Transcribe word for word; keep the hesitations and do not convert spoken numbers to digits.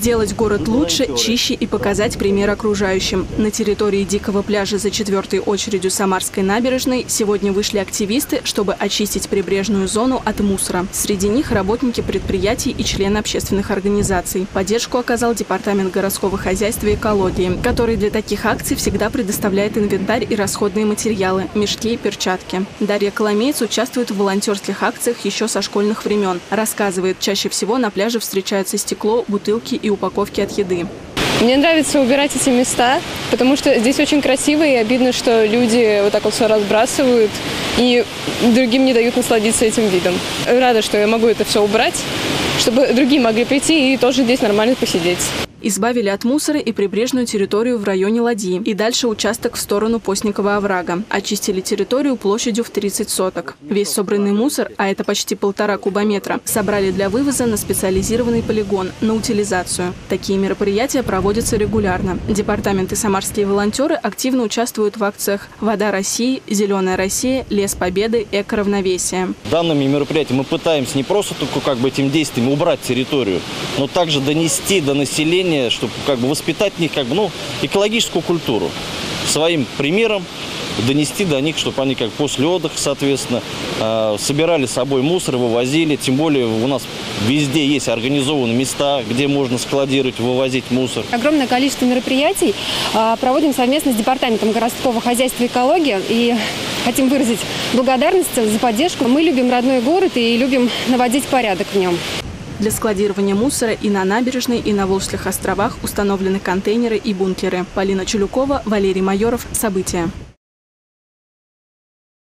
Сделать город лучше, чище и показать пример окружающим. На территории Дикого пляжа за четвертой очередью Самарской набережной сегодня вышли активисты, чтобы очистить прибрежную зону от мусора. Среди них работники предприятий и члены общественных организаций. Поддержку оказал Департамент городского хозяйства и экологии, который для таких акций всегда предоставляет инвентарь и расходные материалы, мешки и перчатки. Дарья Коломеец участвует в волонтерских акциях еще со школьных времен. Рассказывает, чаще всего на пляже встречаются стекло, бутылки и упаковки от еды. Мне нравится убирать эти места, потому что здесь очень красиво, и обидно, что люди вот так вот все разбрасывают и другим не дают насладиться этим видом. Рада, что я могу это все убрать, чтобы другие могли прийти и тоже здесь нормально посидеть. Избавили от мусора и прибрежную территорию в районе Ладьи. И дальше участок в сторону Постникова оврага. Очистили территорию площадью в тридцать соток. Весь собранный мусор, а это почти полтора кубометра, собрали для вывоза на специализированный полигон, на утилизацию. Такие мероприятия проводятся регулярно. Департамент и самарские волонтеры активно участвуют в акциях «Вода России», «Зеленая Россия», «Лес Победы», «Эко-равновесие». Данными мероприятиями мы пытаемся не просто только как бы этим действием убрать территорию, но также донести до населения, чтобы как бы воспитать в них как бы, ну, экологическую культуру. Своим примером донести до них, чтобы они как после отдыха, соответственно, э, собирали с собой мусор, вывозили. Тем более у нас везде есть организованные места, где можно складировать, вывозить мусор. Огромное количество мероприятий э, проводим совместно с Департаментом городского хозяйства и экологии. И хотим выразить благодарность за поддержку. Мы любим родной город и любим наводить порядок в нем. Для складирования мусора и на набережной, и на Волжских островах установлены контейнеры и бункеры. Полина Чулюкова, Валерий Майоров. События.